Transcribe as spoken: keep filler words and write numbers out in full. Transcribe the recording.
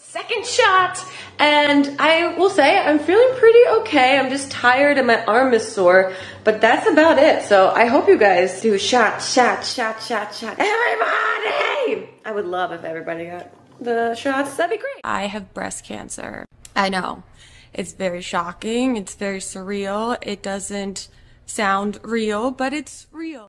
second shot, and I will say I'm feeling pretty okay. I'm just tired and my arm is sore, but that's about it. So I hope you guys do shot, shot, shot, shot, shot. Everybody! I would love if everybody got the shots. That'd be great. I have breast cancer. I know. It's very shocking. It's very surreal. It doesn't sound real, but it's real.